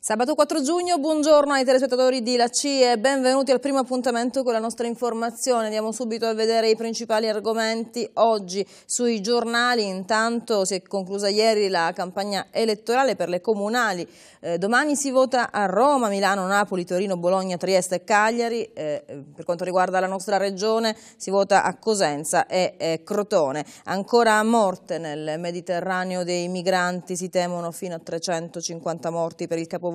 Sabato 4 giugno, buongiorno ai telespettatori di La CIE e benvenuti al primo appuntamento con la nostra informazione. Andiamo subito a vedere i principali argomenti oggi sui giornali. Intanto si è conclusa ieri la campagna elettorale per le comunali. Domani si vota a Roma, Milano, Napoli, Torino, Bologna, Trieste e Cagliari. Per quanto riguarda la nostra regione si vota a Cosenza e Crotone. Ancora a morte nel Mediterraneo dei migranti, si temono fino a 350 morti per il capovolgimento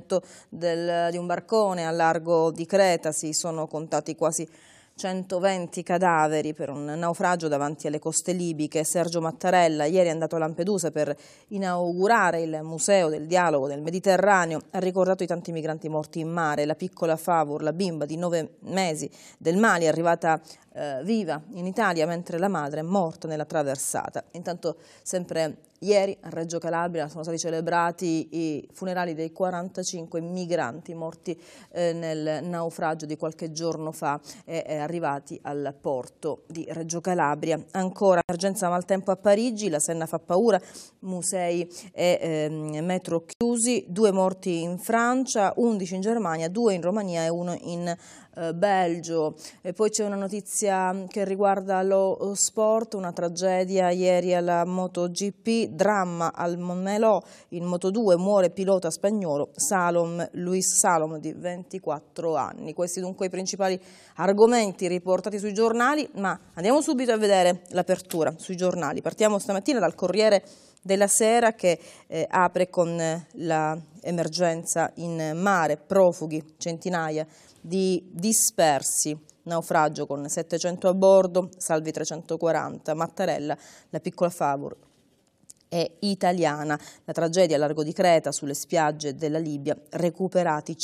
di un barcone al largo di Creta. Si sono contati quasi 120 cadaveri per un naufragio davanti alle coste libiche. Sergio Mattarella ieri è andato a Lampedusa per inaugurare il Museo del Dialogo del Mediterraneo. Ha ricordato i tanti migranti morti in mare. La piccola Favur, la bimba di 9 mesi del Mali, è arrivata viva in Italia mentre la madre è morta nella traversata. Intanto sempre ieri a Reggio Calabria sono stati celebrati i funerali dei 45 migranti morti nel naufragio di qualche giorno fa e arrivati al porto di Reggio Calabria. Ancora emergenza maltempo a Parigi, la Senna fa paura, musei e metro chiusi, 2 morti in Francia, 11 in Germania, 2 in Romania e 1 in Belgio. E poi c'è una notizia che riguarda lo sport, una tragedia ieri alla MotoGP, dramma al Montmelò, in Moto2 muore pilota spagnolo Luis Salom di 24 anni. Questi dunque i principali argomenti riportati sui giornali, ma andiamo subito a vedere l'apertura sui giornali. Partiamo stamattina dal Corriere della Sera che apre con l'emergenza in mare, profughi, centinaia di dispersi, naufragio con 700 a bordo, salvi 340, Mattarella, la piccola Favur è italiana. La tragedia a largo di Creta, sulle spiagge della Libia, recuperati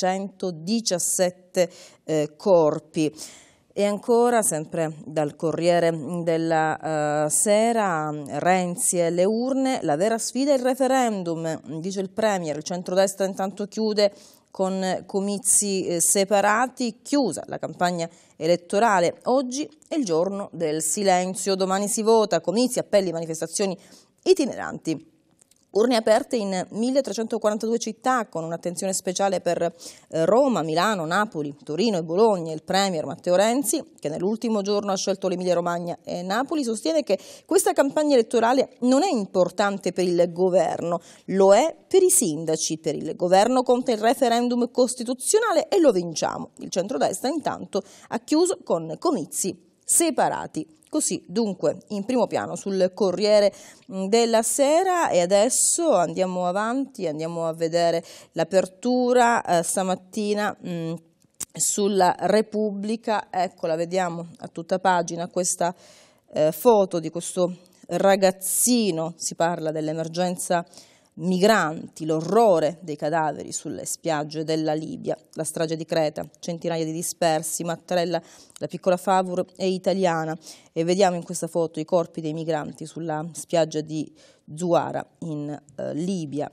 117 corpi. E ancora, sempre dal Corriere della Sera, Renzi e le urne, la vera sfida è il referendum, dice il Premier. Il centrodestra intanto chiude con comizi separati, chiusa la campagna elettorale. Oggi è il giorno del silenzio, domani si vota, comizi, appelli, manifestazioni itineranti. Urne aperte in 1342 città, con un'attenzione speciale per Roma, Milano, Napoli, Torino e Bologna. Il Premier Matteo Renzi, che nell'ultimo giorno ha scelto l'Emilia-Romagna e Napoli, sostiene che questa campagna elettorale non è importante per il governo, lo è per i sindaci. Per il governo conta il referendum costituzionale e lo vinciamo. Il centrodestra intanto ha chiuso con comizi separati. Così dunque in primo piano sul Corriere della Sera. E adesso andiamo avanti, andiamo a vedere l'apertura stamattina sulla Repubblica. Eccola, vediamo a tutta pagina questa foto di questo ragazzino. Si parla dell'emergenza migranti, l'orrore dei cadaveri sulle spiagge della Libia, la strage di Creta, centinaia di dispersi. Mattarella, la piccola Favur è italiana, e vediamo in questa foto i corpi dei migranti sulla spiaggia di Zuara in Libia.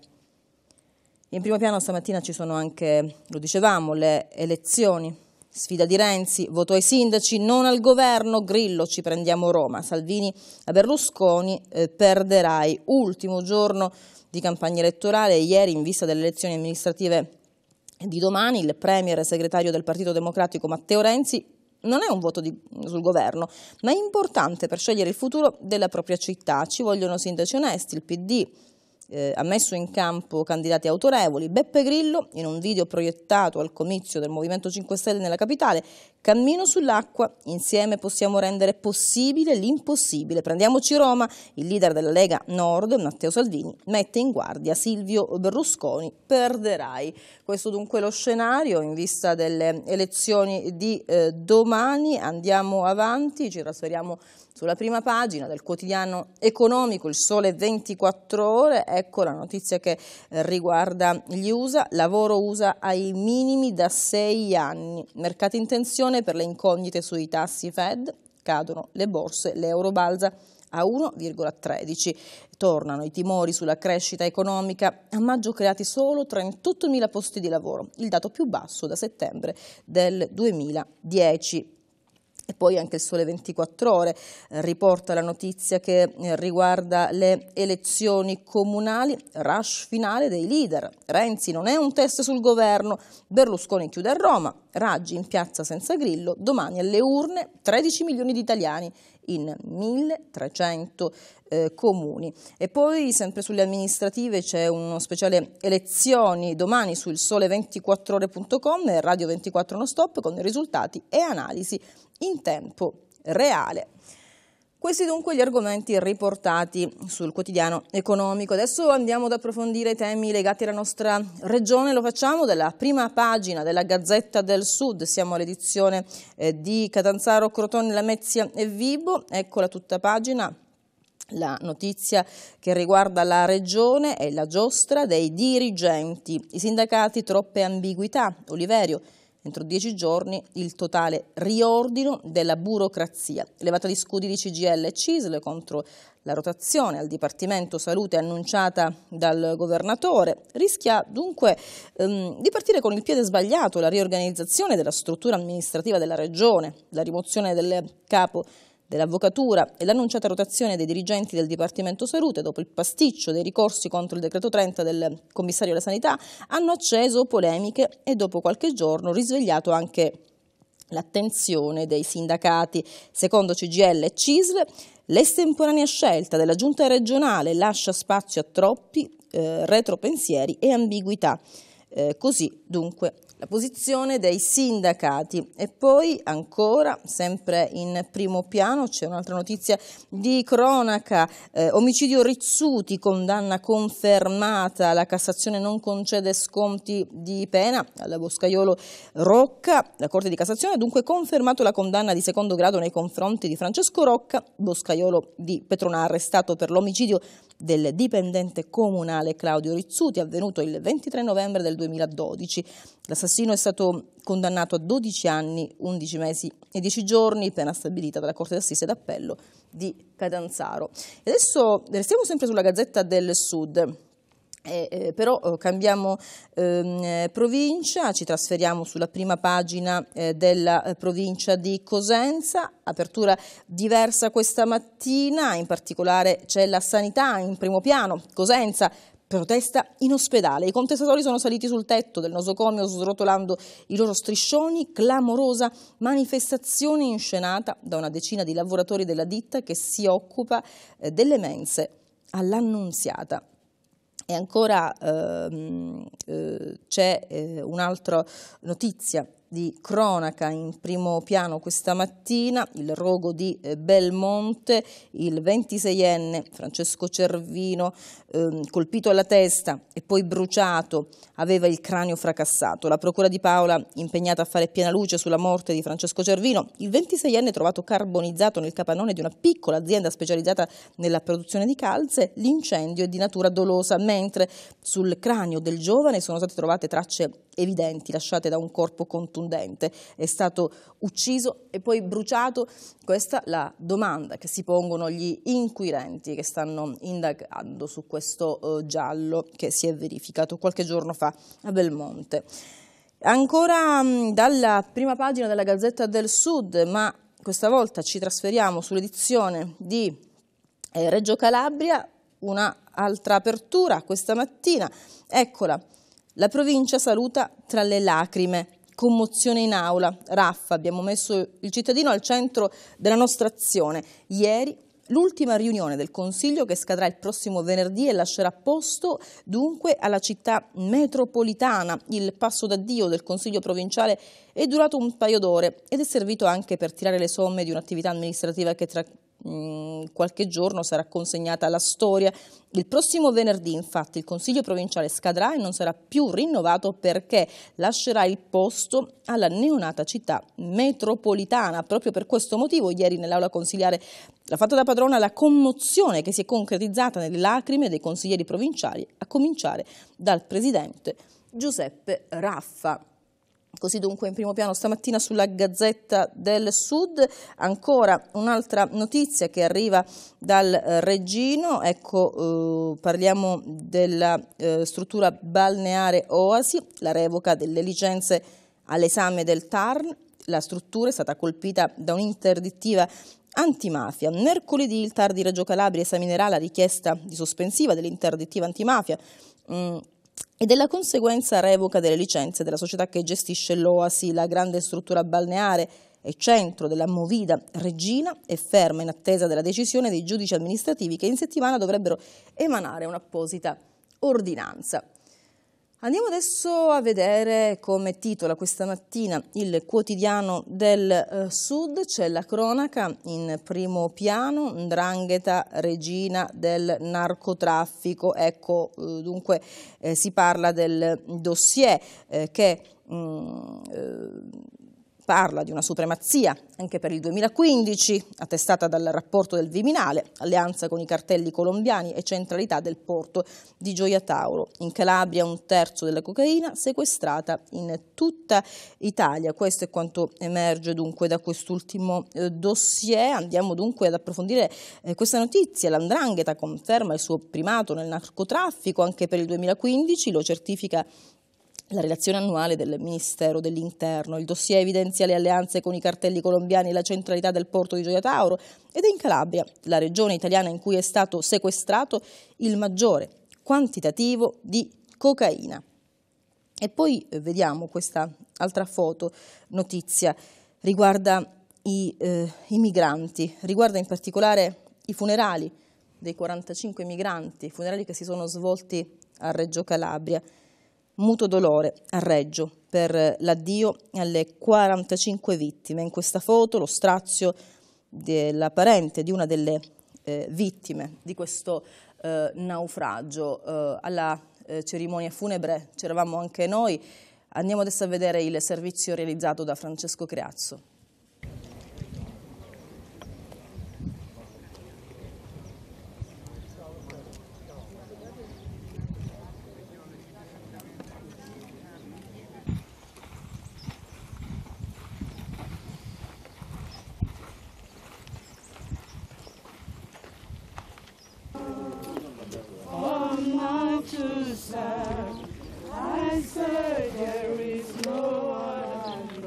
In primo piano stamattina ci sono anche, lo dicevamo, le elezioni. Sfida di Renzi, voto ai sindaci, non al governo, Grillo, ci prendiamo Roma, Salvini a Berlusconi, perderai. Ultimo giorno di campagna elettorale, ieri in vista delle elezioni amministrative di domani. Il Premier e segretario del Partito Democratico Matteo Renzi: non è un voto sul governo, ma è importante per scegliere il futuro della propria città. Ci vogliono sindaci onesti. Il PD ha messo in campo candidati autorevoli. Beppe Grillo, in un video proiettato al comizio del Movimento 5 Stelle nella capitale: cammino sull'acqua, insieme possiamo rendere possibile l'impossibile. Prendiamoci Roma. Il leader della Lega Nord, Matteo Salvini, mette in guardia Silvio Berlusconi: perderai. Questo dunque è lo scenario in vista delle elezioni di domani. Andiamo avanti, ci trasferiamo sulla prima pagina del quotidiano economico Il Sole 24 Ore. Ecco la notizia che riguarda gli USA. Lavoro USA ai minimi da 6 anni. Mercati in tensione per le incognite sui tassi Fed. Cadono le borse, l'euro balza a 1,13. Tornano i timori sulla crescita economica. A maggio creati solo 38.000 posti di lavoro, il dato più basso da settembre del 2010. E poi anche il Sole 24 Ore riporta la notizia che riguarda le elezioni comunali, rush finale dei leader. Renzi non è un test sul governo, Berlusconi chiude a Roma, Raggi in piazza senza Grillo, domani alle urne 13 milioni di italiani in 1300 comuni. E poi sempre sulle amministrative c'è uno speciale elezioni domani sul sole24ore.com e Radio 24 non stop con i risultati e analisi in tempo reale. Questi dunque gli argomenti riportati sul quotidiano economico. Adesso andiamo ad approfondire i temi legati alla nostra regione, lo facciamo dalla prima pagina della Gazzetta del Sud, siamo all'edizione di Catanzaro, Crotone, Lamezia e Vibo, ecco la tutta pagina. La notizia che riguarda la regione è la giostra dei dirigenti, i sindacati troppe ambiguità, Oliverio. Entro 10 giorni il totale riordino della burocrazia. Levata di scudi di CGIL e CISL contro la rotazione al Dipartimento Salute annunciata dal governatore. Rischia dunque di partire con il piede sbagliato la riorganizzazione della struttura amministrativa della Regione, la rimozione del capo dell'Avvocatura e l'annunciata rotazione dei dirigenti del Dipartimento Salute dopo il pasticcio dei ricorsi contro il decreto 30 del commissario alla sanità hanno acceso polemiche e dopo qualche giorno risvegliato anche l'attenzione dei sindacati. Secondo CGIL e CISL, l'estemporanea scelta della giunta regionale lascia spazio a troppi retropensieri e ambiguità. Così dunque la posizione dei sindacati. E poi ancora, sempre in primo piano, c'è un'altra notizia di cronaca, omicidio Rizzuti, condanna confermata, la Cassazione non concede sconti di pena alla Boscaiolo Rocca, la Corte di Cassazione ha dunque confermato la condanna di secondo grado nei confronti di Francesco Rocca, boscaiolo di Petrona, arrestato per l'omicidio del dipendente comunale Claudio Rizzuti, avvenuto il 23 novembre del 2012. L'assassino è stato condannato a 12 anni, 11 mesi e 10 giorni, pena stabilita dalla Corte d'Assise d'Appello di Catanzaro. E adesso restiamo sempre sulla Gazzetta del Sud. Però cambiamo provincia, ci trasferiamo sulla prima pagina della provincia di Cosenza, apertura diversa questa mattina, in particolare c'è la sanità in primo piano, Cosenza protesta in ospedale, i contestatori sono saliti sul tetto del nosocomio srotolando i loro striscioni, clamorosa manifestazione inscenata da una decina di lavoratori della ditta che si occupa delle mense all'Annunziata. E ancora c'è un'altra notizia di cronaca in primo piano questa mattina, il rogo di Belmonte, il 26enne Francesco Cervino colpito alla testa e poi bruciato, aveva il cranio fracassato. La procura di Paola impegnata a fare piena luce sulla morte di Francesco Cervino, il 26enne trovato carbonizzato nel capannone di una piccola azienda specializzata nella produzione di calze, l'incendio è di natura dolosa, mentre sul cranio del giovane sono state trovate tracce evidenti lasciate da un corpo contundente. È stato ucciso e poi bruciato? Questa è la domanda che si pongono gli inquirenti che stanno indagando su questo giallo che si è verificato qualche giorno fa a Belmonte. Ancora dalla prima pagina della Gazzetta del Sud, ma questa volta ci trasferiamo sull'edizione di Reggio Calabria, una altra apertura questa mattina, eccola. La provincia saluta tra le lacrime, commozione in aula, Raffa, abbiamo messo il cittadino al centro della nostra azione. Ieri l'ultima riunione del Consiglio che scadrà il prossimo venerdì e lascerà posto dunque alla città metropolitana. Il passo d'addio del Consiglio provinciale è durato un paio d'ore ed è servito anche per tirare le somme di un'attività amministrativa che tra qualche giorno sarà consegnata alla storia. Il prossimo venerdì infatti il Consiglio provinciale scadrà e non sarà più rinnovato perché lascerà il posto alla neonata città metropolitana. Proprio per questo motivo ieri nell'aula consiliare l'ha fatta da padrona la commozione che si è concretizzata nelle lacrime dei consiglieri provinciali, a cominciare dal presidente Giuseppe Raffa. Così dunque in primo piano stamattina sulla Gazzetta del Sud, ancora un'altra notizia che arriva dal Reggino, ecco parliamo della struttura balneare Oasi, la revoca delle licenze all'esame del TARN, La struttura è stata colpita da un'interdittiva antimafia. Mercoledì il TAR di Reggio Calabria esaminerà la richiesta di sospensiva dell'interdittiva antimafia e della conseguenza revoca delle licenze della società che gestisce l'Oasi, la grande struttura balneare e centro della Movida Regina, è ferma in attesa della decisione dei giudici amministrativi che in settimana dovrebbero emanare un'apposita ordinanza. Andiamo adesso a vedere come titola questa mattina il quotidiano del Sud. C'è la cronaca in primo piano, 'ndrangheta regina del narcotraffico. Ecco, dunque si parla del dossier che parla di una supremazia anche per il 2015, attestata dal rapporto del Viminale, alleanza con i cartelli colombiani e centralità del porto di Gioia Tauro. In Calabria 1/3 della cocaina sequestrata in tutta Italia. Questo è quanto emerge dunque da quest'ultimo dossier. Andiamo dunque ad approfondire questa notizia. L''ndrangheta conferma il suo primato nel narcotraffico anche per il 2015, lo certifica la relazione annuale del Ministero dell'Interno. Il dossier evidenzia le alleanze con i cartelli colombiani e la centralità del porto di Gioia Tauro ed è in Calabria, la regione italiana in cui è stato sequestrato il maggiore quantitativo di cocaina. E poi vediamo questa altra foto, notizia, riguarda i migranti, riguarda in particolare i funerali dei 45 migranti, funerali che si sono svolti a Reggio Calabria. Muto dolore a Reggio per l'addio alle 45 vittime. In questa foto lo strazio della parente di una delle vittime di questo naufragio. Alla cerimonia funebre c'eravamo anche noi. Andiamo adesso a vedere il servizio realizzato da Francesco Creazzo. I say there is no one,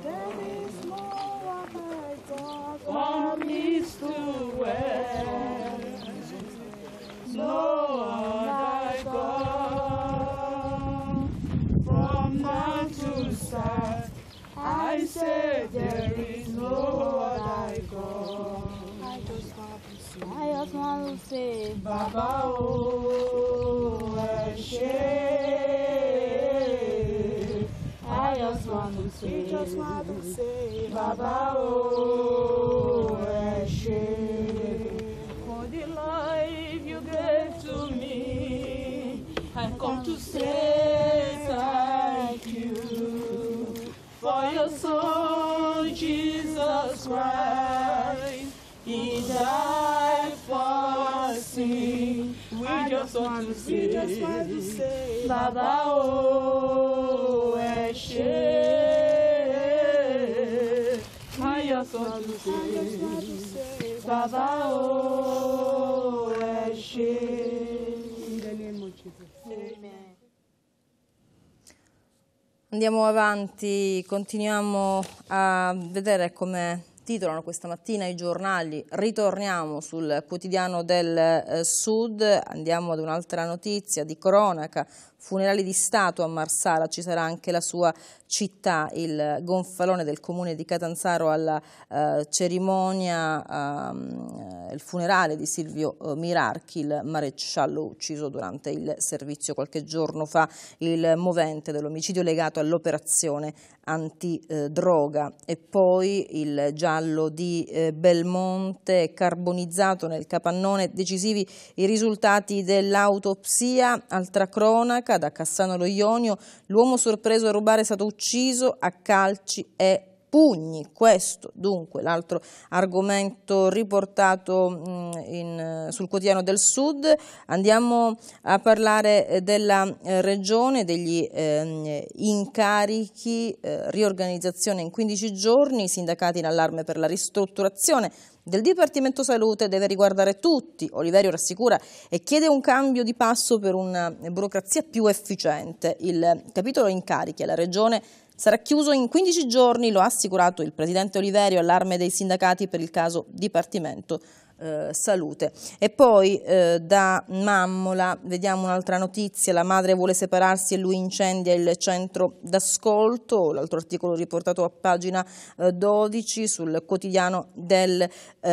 from east to west, no other God, from north to south. I say there is no other God. I just want to say, Baba oh, ẹ ṣé. I just want to say, Baba oh, ẹ ṣé. For the life you gave to me, I come to say thank you. For your son, Jesus Christ, He died for sin. We just want to say, Baba oh, ẹ ṣé. I just want to say, Baba oh, ẹ ṣé. In the name of Jesus. Amen. Andiamo avanti, continuiamo a vedere come titolano questa mattina i giornali. Ritorniamo sul quotidiano del Sud, andiamo ad un'altra notizia di cronaca. Funerali di Stato a Marsala, ci sarà anche la sua città, il gonfalone del comune di Catanzaro alla cerimonia, il funerale di Silvio Mirarchi, il maresciallo ucciso durante il servizio qualche giorno fa, il movente dell'omicidio legato all'operazione antidroga. E poi il giallo di Belmonte, carbonizzato nel capannone, decisivi i risultati dell'autopsia. Altra cronaca da Cassano lo Ionio, l'uomo sorpreso a rubare è stato ucciso a calci e pugni. Questo dunque l'altro argomento riportato sul quotidiano del Sud. Andiamo a parlare della regione, degli incarichi, riorganizzazione in 15 giorni, sindacati in allarme per la ristrutturazione del Dipartimento Salute deve riguardare tutti. Oliverio rassicura e chiede un cambio di passo per una burocrazia più efficiente. Il capitolo incarichi alla Regione sarà chiuso in 15 giorni, lo ha assicurato il presidente Oliverio, allarme dei sindacati per il caso Dipartimento Salute. E poi da Mammola vediamo un'altra notizia: la madre vuole separarsi e lui incendia il centro d'ascolto, l'altro articolo riportato a pagina 12 sul quotidiano del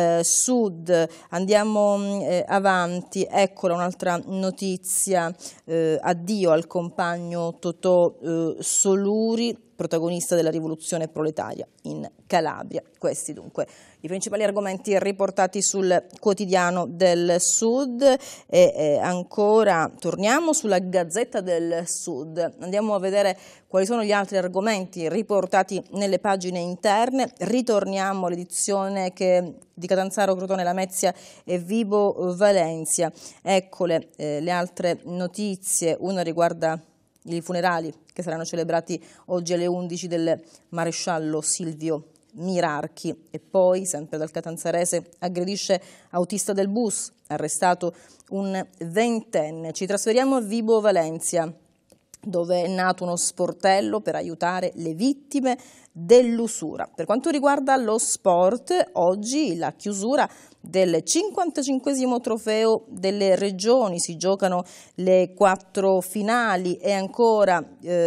Sud. Andiamo avanti, eccola un'altra notizia, addio al compagno Totò Soluri, protagonista della rivoluzione proletaria in Calabria. Questi dunque i principali argomenti riportati sul quotidiano del Sud. E ancora torniamo sulla Gazzetta del Sud, andiamo a vedere quali sono gli altri argomenti riportati nelle pagine interne. Ritorniamo all'edizione di Catanzaro, Crotone, Lamezia e Vibo Valentia. Eccole le altre notizie. Una riguarda i funerali che saranno celebrati oggi alle 11 del maresciallo Silvio Mirarchi. E poi, sempre dal catanzarese, aggredisce autista del bus, arrestato un 20enne. Ci trasferiamo a Vibo Valentia, dove è nato uno sportello per aiutare le vittime dell'usura. Per quanto riguarda lo sport, oggi la chiusura del 55esimo trofeo delle regioni, si giocano le 4 finali e ancora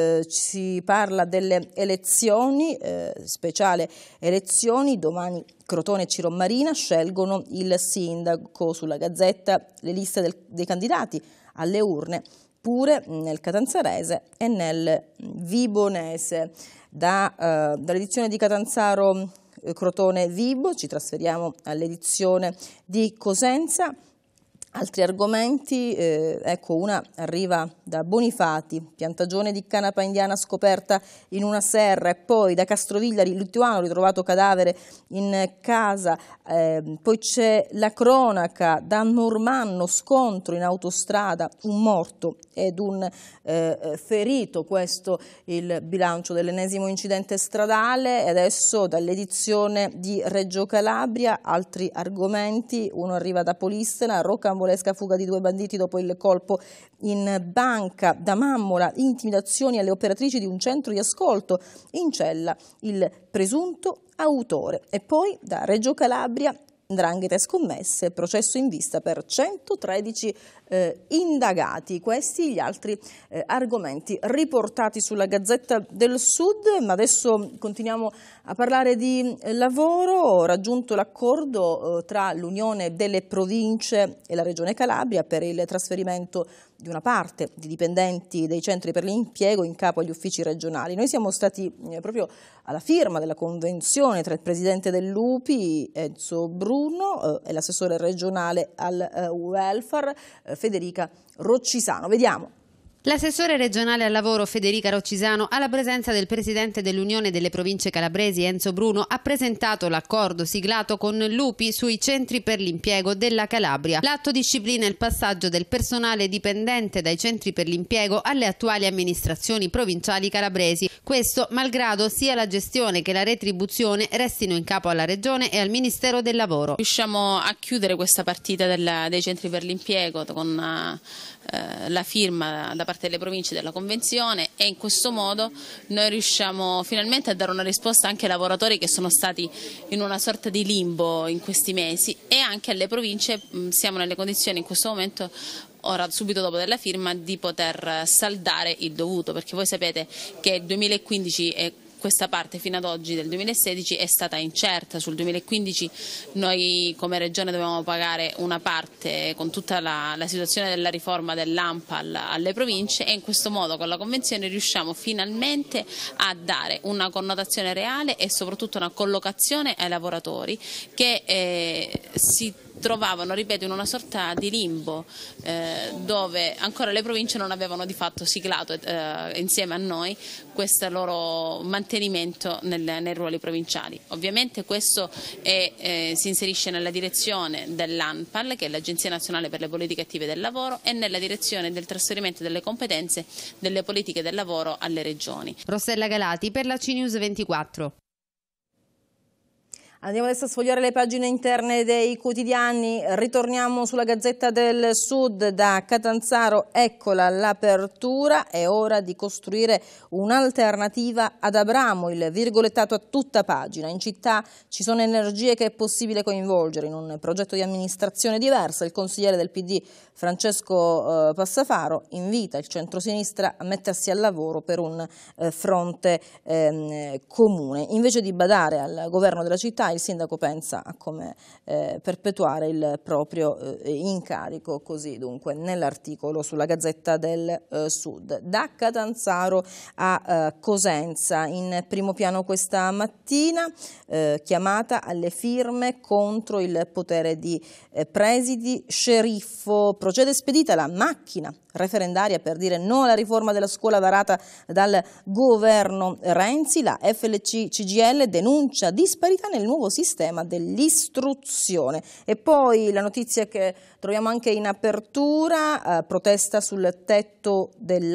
si parla delle elezioni, speciale elezioni, domani Crotone e Cirommarina scelgono il sindaco. Sulla Gazzetta le liste dei candidati alle urne, pure nel catanzarese e nel vibonese. Dall'edizione di Catanzaro Crotone Vibo ci trasferiamo all'edizione di Cosenza. Altri argomenti, ecco, una arriva da Bonifati, piantagione di canapa indiana scoperta in una serra, e poi da Castroviglia Luttuano ritrovato cadavere in casa, poi c'è la cronaca da Normanno, scontro in autostrada, un morto ed un ferito, questo il bilancio dell'ennesimo incidente stradale. E adesso dall'edizione di Reggio Calabria altri argomenti, uno arriva da Polistena, rocambolesca fuga di 2 banditi dopo il colpo in banca. Da Mammola, intimidazioni alle operatrici di un centro di ascolto, in cella il presunto autore. E poi da Reggio Calabria, 'ndrangheta e scommesse, processo in vista per 113 indagati. Questi gli altri argomenti riportati sulla Gazzetta del Sud. Ma adesso continuiamo a parlare di lavoro. Ho raggiunto l'accordo tra l'Unione delle Province e la Regione Calabria per il trasferimento di una parte di dipendenti dei centri per l'impiego in capo agli uffici regionali. Noi siamo stati proprio alla firma della convenzione tra il presidente dell'UPI, Enzo Bruno, e l'assessore regionale al welfare, Federica Roccisano. Vediamo. L'assessore regionale al lavoro Federica Roccisano, alla presenza del presidente dell'Unione delle Province Calabresi Enzo Bruno, ha presentato l'accordo siglato con l'UPI sui centri per l'impiego della Calabria. L'atto disciplina il passaggio del personale dipendente dai centri per l'impiego alle attuali amministrazioni provinciali calabresi. Questo malgrado sia la gestione che la retribuzione restino in capo alla Regione e al Ministero del Lavoro. Riusciamo a chiudere questa partita dei centri per l'impiego con la firma da parte delle province della convenzione, e in questo modo noi riusciamo finalmente a dare una risposta anche ai lavoratori che sono stati in una sorta di limbo in questi mesi, e anche alle province. Siamo nelle condizioni in questo momento, ora subito dopo della firma, di poter saldare il dovuto, perché voi sapete che il 2015 è questa parte fino ad oggi del 2016 è stata incerta. Sul 2015 noi come Regione dovevamo pagare una parte con tutta la situazione della riforma dell'ANPAL alle province, e in questo modo con la convenzione riusciamo finalmente a dare una connotazione reale e soprattutto una collocazione ai lavoratori che si trovavano, ripeto, in una sorta di limbo dove ancora le province non avevano di fatto siglato insieme a noi questo loro mantenimento nei ruoli provinciali. Ovviamente questo si inserisce nella direzione dell'ANPAL, che è l'Agenzia Nazionale per le Politiche Attive del Lavoro, e nella direzione del trasferimento delle competenze delle politiche del lavoro alle regioni. Rossella Galati per la CNews 24. Andiamo adesso a sfogliare le pagine interne dei quotidiani, ritorniamo sulla Gazzetta del Sud da Catanzaro, eccola l'apertura, è ora di costruire un'alternativa ad Abramo, il virgolettato a tutta pagina. In città ci sono energie che è possibile coinvolgere in un progetto di amministrazione diversa. Il consigliere del PD Francesco Passafaro invita il centrosinistra a mettersi al lavoro per un fronte comune. Invece di badare al governo della città, il sindaco pensa a come perpetuare il proprio incarico, così dunque nell'articolo sulla Gazzetta del Sud. Da Catanzaro a Cosenza, in primo piano questa mattina, chiamata alle firme contro il potere di presidi, sceriffo, procede spedita la macchina referendaria per dire no alla riforma della scuola varata dal governo Renzi. La FLC-CGIL denuncia disparità nel nuovo sistema dell'istruzione. E poi la notizia che troviamo anche in apertura, protesta sul tetto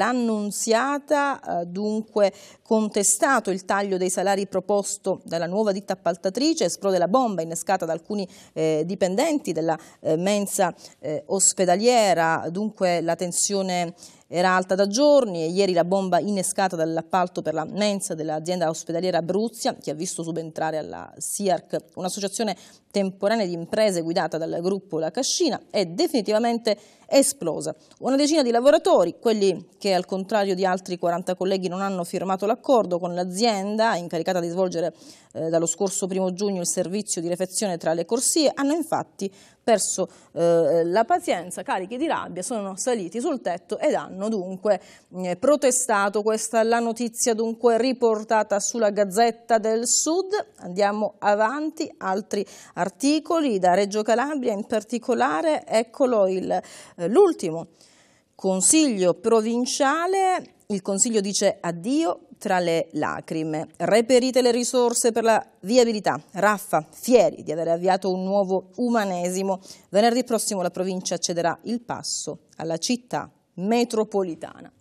dell'Annunziata, dunque contestato il taglio dei salari proposto dalla nuova ditta appaltatrice, esplode la bomba innescata da alcuni dipendenti della mensa ospedaliera, dunque la tensione era alta da giorni e ieri la bomba innescata dall'appalto per la mensa dell'azienda ospedaliera Abruzia, che ha visto subentrare alla SIARC un'associazione temporanea di imprese guidata dal gruppo La Cascina, è definitivamente esplosa. Una decina di lavoratori, quelli che al contrario di altri 40 colleghi non hanno firmato l'accordo con l'azienda incaricata di svolgere dallo scorso 1° giugno il servizio di refezione tra le corsie, hanno infatti perso la pazienza, carichi di rabbia, sono saliti sul tetto ed hanno dunque protestato. Questa è la notizia dunque riportata sulla Gazzetta del Sud. Andiamo avanti, altri articoli da Reggio Calabria in particolare, eccolo l'ultimo consiglio provinciale, il consiglio dice addio tra le lacrime, reperite le risorse per la viabilità, Raffa fieri di aver avviato un nuovo umanesimo, venerdì prossimo la provincia cederà il passo alla città metropolitana.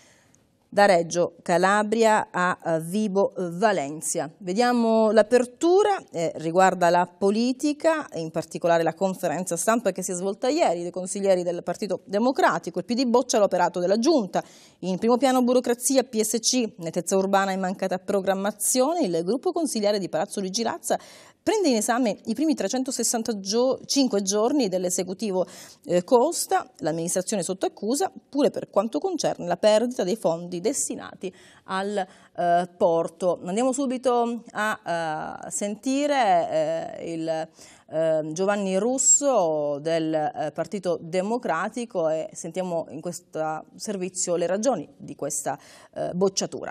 Da Reggio Calabria a Vibo Valentia. Vediamo l'apertura, riguarda la politica, in particolare la conferenza stampa che si è svolta ieri dei consiglieri del Partito Democratico. Il PD boccia l'operato della Giunta. In primo piano burocrazia, PSC, nettezza urbana e mancata programmazione. Il gruppo consigliare di Palazzo Luigi Razza prende in esame i primi 365 giorni dell'esecutivo Costa, l'amministrazione sotto accusa, pure per quanto concerne la perdita dei fondi destinati al porto. Andiamo subito a sentire il Giovanni Russo del Partito Democratico e sentiamo in questo servizio le ragioni di questa bocciatura.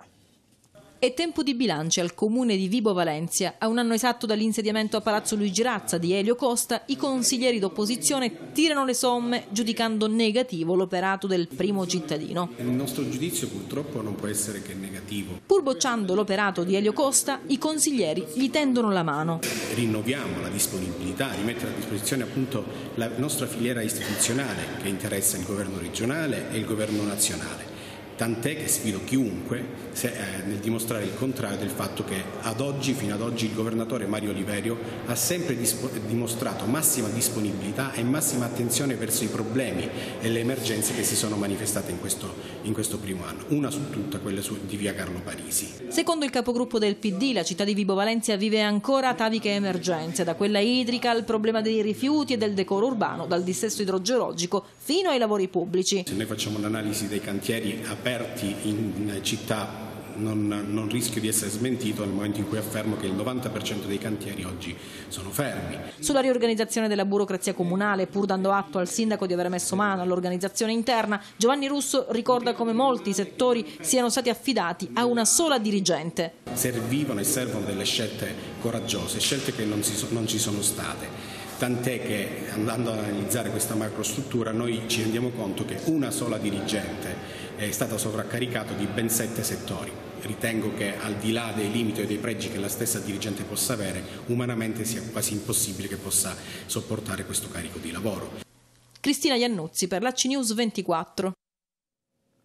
È tempo di bilanci al comune di Vibo Valentia. A un anno esatto dall'insediamento a Palazzo Luigi Razza di Elio Costa, i consiglieri d'opposizione tirano le somme giudicando negativo l'operato del primo cittadino. Il nostro giudizio purtroppo non può essere che negativo. Pur bocciando l'operato di Elio Costa, i consiglieri gli tendono la mano. Rinnoviamo la disponibilità di mettere a disposizione appunto la nostra filiera istituzionale che interessa il governo regionale e il governo nazionale. Tant'è che sfido chiunque nel dimostrare il contrario del fatto che fino ad oggi il governatore Mario Oliverio ha sempre dimostrato massima disponibilità e massima attenzione verso i problemi e le emergenze che si sono manifestate in questo primo anno, una su tutte quelle di via Carlo Parisi. Secondo il capogruppo del PD, la città di Vibo Valentia vive ancora ataviche emergenze, da quella idrica al problema dei rifiuti e del decoro urbano, dal dissesto idrogeologico fino ai lavori pubblici. Se noi facciamo un'analisi dei cantieri aperti in città, non rischio di essere smentito nel momento in cui affermo che il 90% dei cantieri oggi sono fermi. Sulla riorganizzazione della burocrazia comunale, pur dando atto al sindaco di aver messo mano all'organizzazione interna, Giovanni Russo ricorda come molti settori siano stati affidati a una sola dirigente. Servivano e servono delle scelte coraggiose, scelte che non ci sono state. Tant'è che andando ad analizzare questa macrostruttura noi ci rendiamo conto che una sola dirigente è stata sovraccaricata di ben 7 settori. Ritengo che al di là dei limiti e dei pregi che la stessa dirigente possa avere, umanamente sia quasi impossibile che possa sopportare questo carico di lavoro. Cristina Iannuzzi per la CNews 24.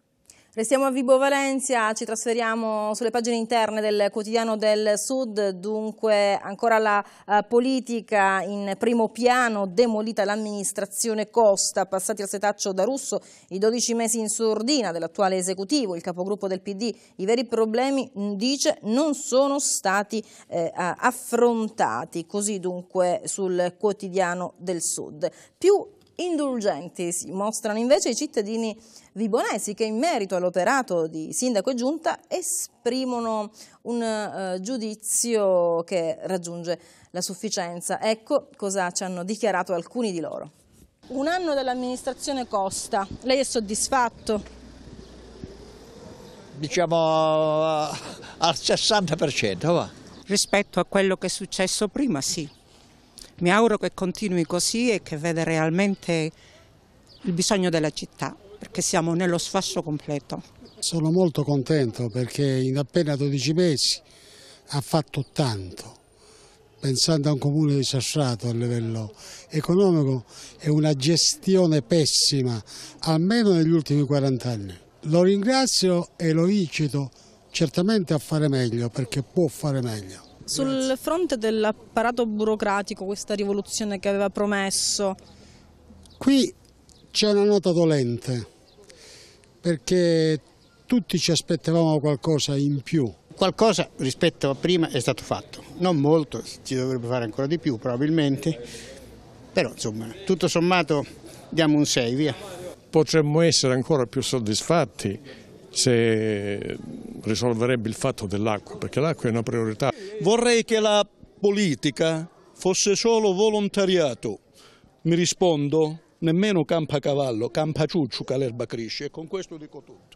Restiamo a Vibo Valentia, ci trasferiamo sulle pagine interne del Quotidiano del Sud, dunque ancora la politica in primo piano, demolita l'amministrazione Costa, passati al setaccio da Russo i 12 mesi in sordina dell'attuale esecutivo, il capogruppo del PD, i veri problemi, dice, non sono stati affrontati, così dunque sul Quotidiano del Sud. Più indulgenti si mostrano invece i cittadini vibonesi che in merito all'operato di sindaco e giunta esprimono un giudizio che raggiunge la sufficienza. Ecco cosa ci hanno dichiarato alcuni di loro. Un anno dell'amministrazione Costa, lei è soddisfatto? Diciamo al 60%, va. Rispetto a quello che è successo prima, sì. Mi auguro che continui così e che veda realmente il bisogno della città, perché siamo nello sfascio completo. Sono molto contento perché in appena 12 mesi ha fatto tanto. Pensando a un comune disastrato a livello economico è una gestione pessima, almeno negli ultimi 40 anni. Lo ringrazio e lo incito certamente a fare meglio, perché può fare meglio. Sul fronte dell'apparato burocratico, questa rivoluzione che aveva promesso? Qui c'è una nota dolente, perché tutti ci aspettavamo qualcosa in più. Qualcosa rispetto a prima è stato fatto, non molto, ci dovrebbe fare ancora di più probabilmente, però insomma tutto sommato diamo un 6, via. Potremmo essere ancora più soddisfatti se risolverebbe il fatto dell'acqua, perché l'acqua è una priorità. Vorrei che la politica fosse solo volontariato. Mi rispondo, nemmeno campa cavallo, campa ciucciuca l'erba cresce, e con questo dico tutto.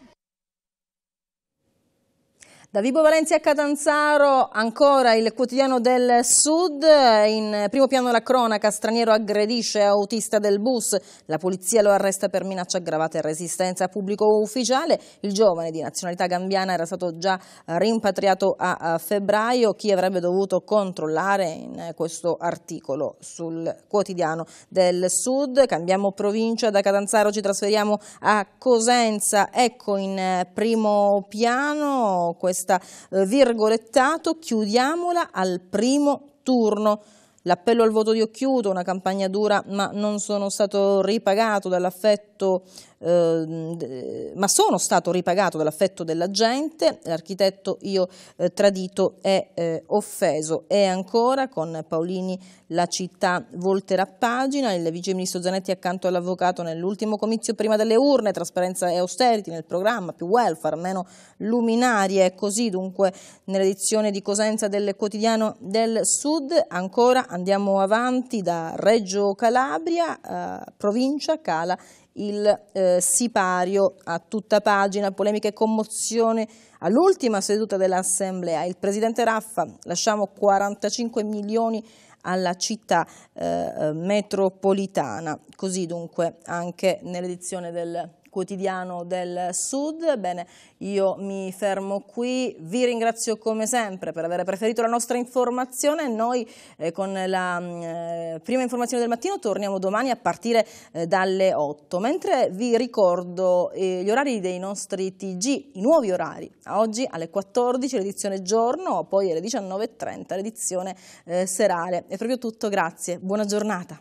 Da Vibo Valentia a Catanzaro, ancora il Quotidiano del Sud, in primo piano la cronaca, straniero aggredisce autista del bus, la polizia lo arresta per minaccia aggravata e resistenza a pubblico ufficiale, il giovane di nazionalità gambiana era stato già rimpatriato a febbraio, chi avrebbe dovuto controllare in questo articolo sul Quotidiano del Sud. Cambiamo provincia, da Catanzaro ci trasferiamo a Cosenza, ecco in primo piano questa virgolettato, chiudiamola al primo turno. L'appello al voto di Occhiuto, una campagna dura, ma non sono stato ripagato dall'affetto, ma sono stato ripagato dall'affetto della gente. L'architetto io tradito e offeso. E ancora con Paolini la città volterà pagina, il vice ministro Zanetti accanto all'avvocato nell'ultimo comizio prima delle urne, trasparenza e austerity nel programma, più welfare, meno luminarie, e così dunque nell'edizione di Cosenza del Quotidiano del Sud. Ancora andiamo avanti da Reggio Calabria, provincia, cala il sipario a tutta pagina, polemiche e commozione all'ultima seduta dell'Assemblea. Il presidente Raffa, lasciamo 45 milioni alla città metropolitana, così dunque anche nell'edizione del Quotidiano del Sud. Bene, io mi fermo qui, vi ringrazio come sempre per aver preferito la nostra informazione. Noi con la prima informazione del mattino torniamo domani a partire dalle 8, mentre vi ricordo gli orari dei nostri TG, i nuovi orari. Oggi alle 14 l'edizione giorno, poi alle 19:30 l'edizione serale. È proprio tutto, grazie, buona giornata.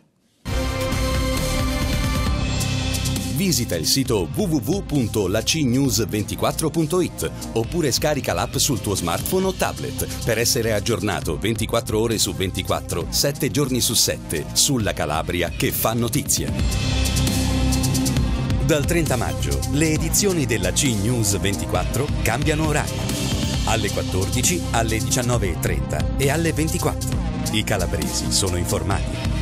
Visita il sito www.lacnews24.it oppure scarica l'app sul tuo smartphone o tablet per essere aggiornato 24 ore su 24, 7 giorni su 7 sulla Calabria che fa notizia. Dal 30 maggio le edizioni della CNews24 cambiano orario. Alle 14, alle 19:30 e alle 24. I calabresi sono informati.